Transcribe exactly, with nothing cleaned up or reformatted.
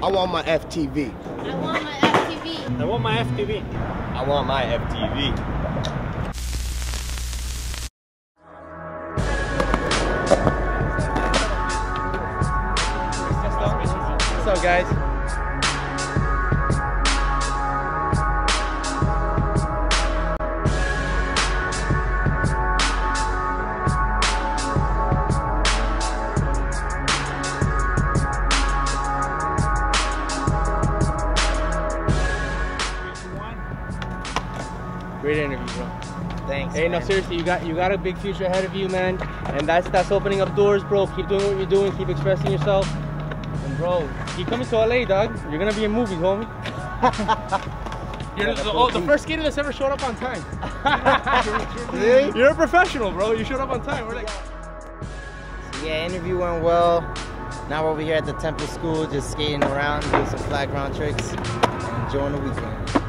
I want my F T V. I want my F T V. I want my F T V. I want my F T V. What's up, guys? Great interview, bro. Thanks. Hey, man. no, seriously, you got you got a big future ahead of you, man. And that's that's opening up doors, bro. Keep doing what you're doing. Keep expressing yourself. And bro, keep coming to L A, dog. You're gonna be in movies, homie. You're the, oh, the first skater that's ever showed up on time. Really? You're a professional, bro. You showed up on time. We're like. So yeah, interview went well. Now we're over here at the Temple School, just skating around, doing some flag ground tricks, and enjoying the weekend.